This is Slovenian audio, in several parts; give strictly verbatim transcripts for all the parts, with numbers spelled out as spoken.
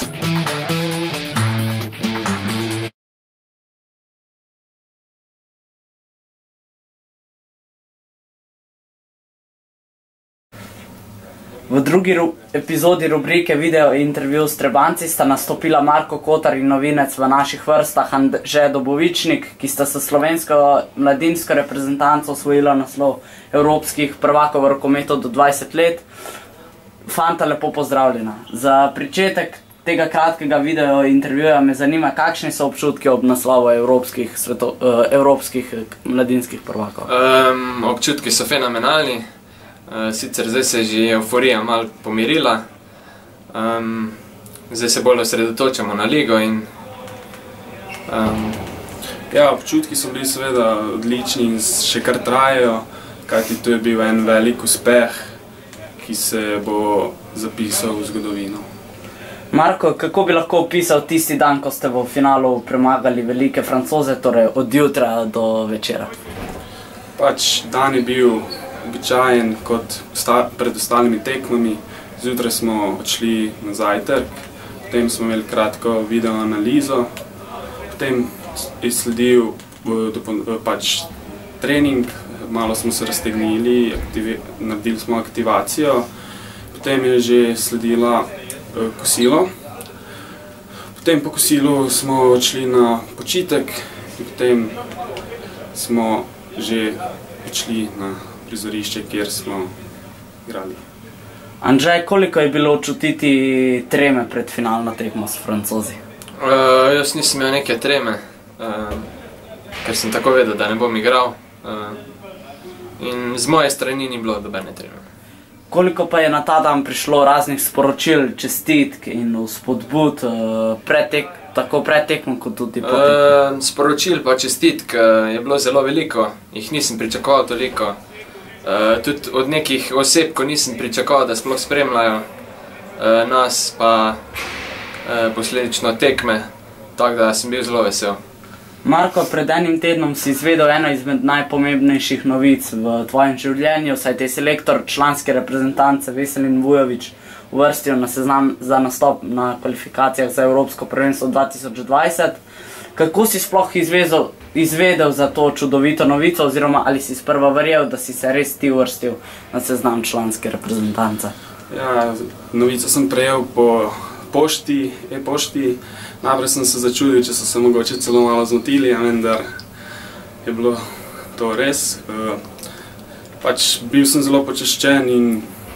V drugi ru epizodi rubrike Video intervju s Trebanci sta nastopila Marko Kotar in novinec v naših vrstah Anže Dobovičnik, ki sta s slovensko mladinsko reprezentanco osvojila naslov evropskih prvakov v rokometu do dvajset let. Fanta, lepo pozdravljena. Za pričetek tega kratkega video intervjuja me zanima, kakšni so občutki ob naslovu evropskih, sveto, uh, evropskih mladinskih prvakov. Um, občutki so fenomenalni. Uh, sicer zdaj se je že euforija malo pomirila, um, zdaj se bolj osredotočamo na ligo in... Um, ja, občutki so bili seveda odlični in še kar trajajo, kajti to je bil en velik uspeh, ki se bo zapisal v zgodovino. Marko, kako bi lahko opisal tisti dan, ko ste v finalu premagali velike Francoze, torej od jutra do večera? Pač dan je bil običajen kot pred ostalimi tekmami. Zjutraj smo odšli na zajtrk, potem smo imeli kratko video analizo, potem je sledil pač trening, malo smo se raztegnili, naredili smo aktivacijo, potem je že sledila kosilo. Potem po kosilu smo odšli na počitek in potem smo že odšli na prizorišče, kjer smo igrali. Anže, koliko je bilo čutiti treme pred finalno tekmo s Francozi? Uh, jaz nisem imel neke treme, uh, ker sem tako vedel, da ne bom igral. Uh, in z moje strani ni bilo dobene treme. Koliko pa je na ta dan prišlo raznih sporočil, čestitk in vzpodbud, uh, pretek, tako pred tekmo kot tudi po tekmo? Uh, sporočil pa čestitk uh, je bilo zelo veliko, jih nisem pričakoval toliko. Uh, tudi od nekih oseb, ko nisem pričakoval, da sploh spremljajo uh, nas, pa uh, posledično tekme, tako da sem bil zelo vesel. Marko, pred enim tednom si izvedel eno izmed najpomembnejših novic v tvojem življenju, saj te selektor članske reprezentance Veselin Vujović uvrstil na seznam za nastop na kvalifikacijah za Evropsko prvenstvo dva tisoč dvajset. Kako si sploh izvezel, izvedel za to čudovito novico, oziroma ali si sprva verjel, da si se res ti uvrstil na seznam članske reprezentance? Ja, novico sem prejel po pošti, e-pošti. Najprej sem se začudil, če so se mogoče celo malo zmotili, a vendar je bilo to res. Uh, pač bil sem zelo počaščen in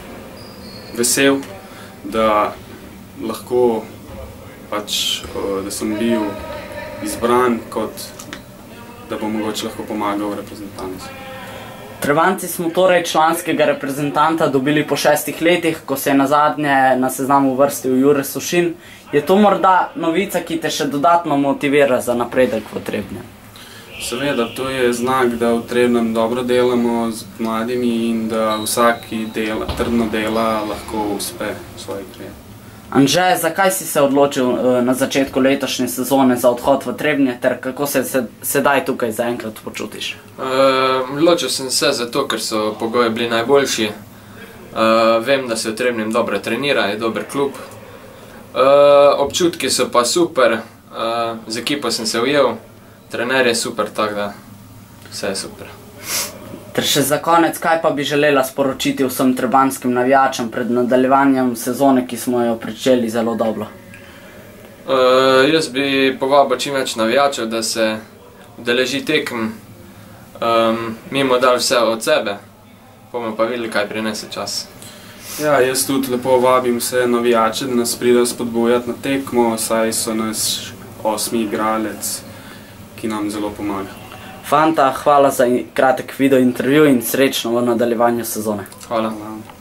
vesel, da lahko pač, uh, da sem bil izbran, kot da bom mogoče lahko pomagal v reprezentanci. Trebanci smo torej članskega reprezentanta dobili po šestih letih, ko se je nazadnje na seznamu uvrstil Jure Sušin. Je to morda novica, ki te še dodatno motivira za napredek v Trebnjem? Seveda, to je znak, da v Trebnjem dobro delamo z mladimi in da vsaki dela, trdno dela lahko uspe v svoji karieri. Anže, zakaj si se odločil na začetku letošnje sezone za odhod v Trebnje, ter kako se sedaj tukaj zaenkrat počutiš? Odločil sem se zato, ker so pogoji bili najboljši. Vem, da se v Trebnjem dobro trenira, je dober klub. Občutki so pa super, z ekipo sem se ujel, trener je super, tako da vse je super. Ter še za konec, kaj pa bi želela sporočiti vsem trebanskim navijačem pred nadaljevanjem sezone, ki smo jo pričeli zelo dobro? Uh, jaz bi povabil čim več navijačev, da se udeleži tekem, um, mimo dal vse od sebe, bomo pa videli, kaj prinese čas. Ja, jaz tudi lepo vabim vse navijače, da nas pridejo spodbujati na tekmo, saj so nas osmi igralec, ki nam zelo pomaga. Fanta, hvala za kratek video intervju in srečno v nadaljevanju sezone. Hvala.